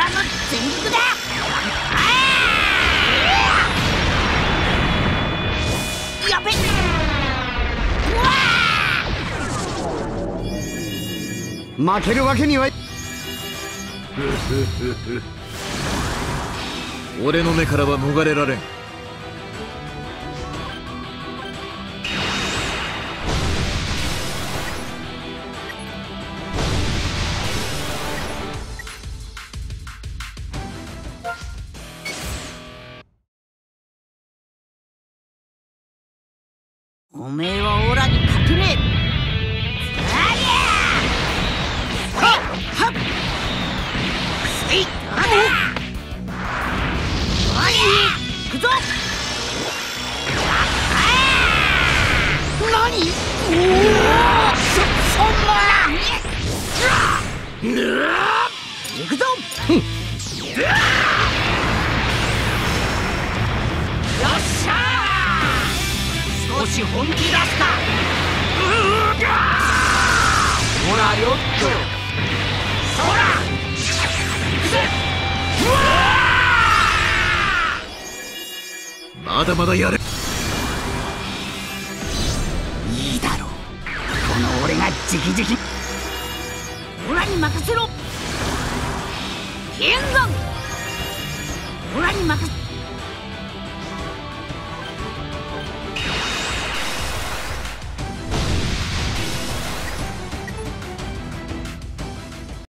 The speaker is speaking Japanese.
の全力だ。やべっ。 負けるわけにはい俺の目からは逃れられん。 おめえはオラに勝てねえ。行くぞ。何？そんな。行くぞ。よっしゃー。少し本気出すか。ほらよっと。そら。行くぜ。 まだまだやれ。 いいだろう。この俺が直々。オラに任せろ。剣山。オラに任せ。